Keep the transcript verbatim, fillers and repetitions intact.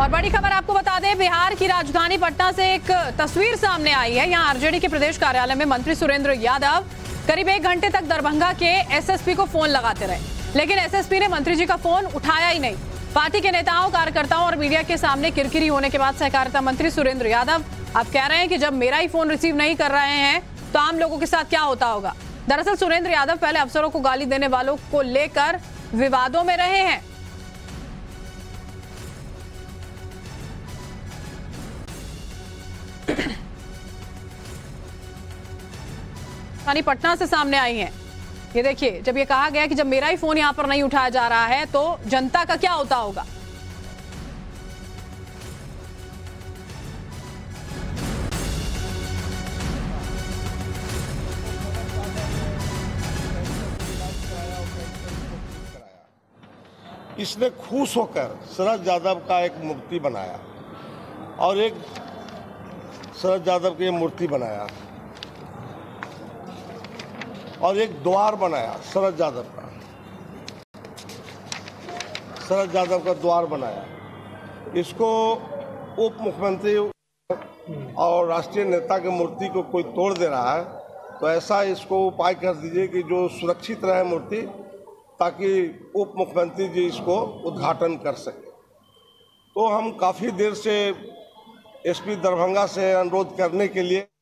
और बड़ी खबर आपको बता दें, बिहार की राजधानी पटना से एक तस्वीर सामने आई है। यहाँ आरजेडी के प्रदेश कार्यालय में मंत्री सुरेंद्र यादव करीब एक घंटे तक दरभंगा के एसएसपी को फोन लगाते रहे, लेकिन एसएसपी ने मंत्री जी का फोन उठाया ही नहीं। पार्टी के नेताओं, कार्यकर्ताओं और मीडिया के सामने किरकिरी होने के बाद सहकारिता मंत्री सुरेंद्र यादव अब कह रहे हैं कि जब मेरा ही फोन रिसीव नहीं कर रहे हैं तो आम लोगों के साथ क्या होता होगा। दरअसल सुरेंद्र यादव पहले अफसरों को गाली देने वालों को लेकर विवादों में रहे हैं। पटना से सामने आई हैं। ये देखिए, जब ये कहा गया कि जब मेरा ही फोन यहां पर नहीं उठाया जा रहा है तो जनता का क्या होता होगा। इसने खुश होकर शरद यादव का एक मूर्ति बनाया और एक शरद यादव की मूर्ति बनाया और एक द्वार बनाया शरद यादव का शरद यादव का द्वार बनाया। इसको उप मुख्यमंत्री और राष्ट्रीय नेता की मूर्ति को कोई तोड़ दे रहा है तो ऐसा इसको उपाय कर दीजिए कि जो सुरक्षित रहे मूर्ति, ताकि उप मुख्यमंत्री जी इसको उद्घाटन कर सके। तो हम काफ़ी देर से एसपी दरभंगा से अनुरोध करने के लिए